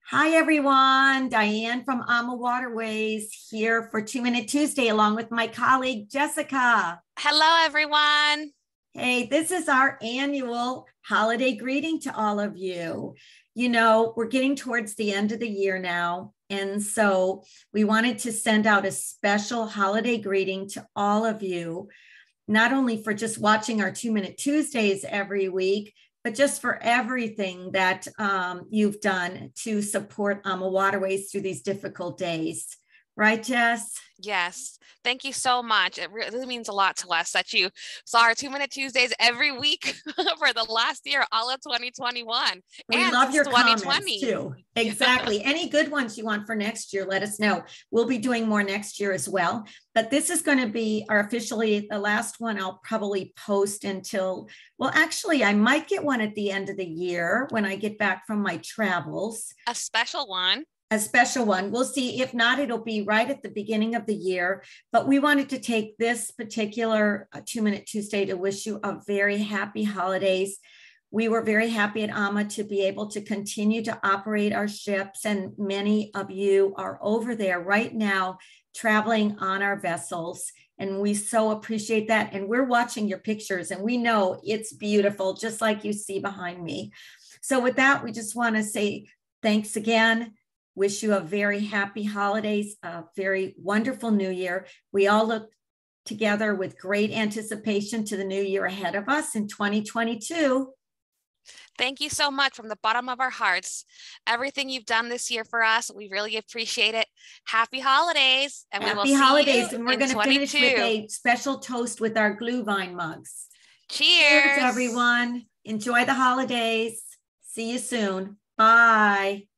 Hi, everyone. Diane from AMA Waterways here for 2 Minute Tuesday, along with my colleague, Jessica. Hello, everyone. Hey, this is our annual holiday greeting to all of you. You know, we're getting towards the end of the year now. And so we wanted to send out a special holiday greeting to all of you, not only for just watching our 2 Minute Tuesdays every week, but just for everything that you've done to support AMA Waterways through these difficult days. Right, Jess? Yes, thank you so much. It really means a lot to us that you saw our 2 Minute Tuesdays every week for the last year, all of 2021 We and love since your comments 2020. too. Yeah. Exactly. Any good ones you want for next year, let us know. We'll be doing more next year as well. But this is going to be our officially the last one I'll probably post until, well, actually, I might get one at the end of the year when I get back from my travels. A special one. A special one. We'll see. If not, it'll be right at the beginning of the year. But we wanted to take this particular 2 Minute Tuesday to wish you a very happy holidays. We were very happy at AMA to be able to continue to operate our ships, and many of you are over there right now traveling on our vessels. And we so appreciate that. And we're watching your pictures, and we know it's beautiful, just like you see behind me. So with that, we just want to say thanks again. Wish you a very happy holidays, a very wonderful new year. We all look together with great anticipation to the new year ahead of us in 2022. Thank you so much from the bottom of our hearts. Everything you've done this year for us, we really appreciate it. Happy holidays, and we will Happy see holidays. you And we're in going to finish with 22. a special toast with our Glühwein mugs. Cheers, Cheers. everyone. Enjoy the holidays. See you soon. Bye.